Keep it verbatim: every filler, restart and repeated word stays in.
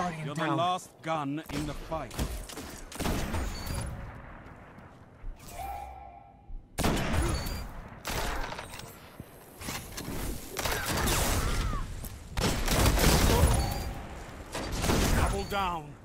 Guardian You're down. the last gun in the fight. Double down.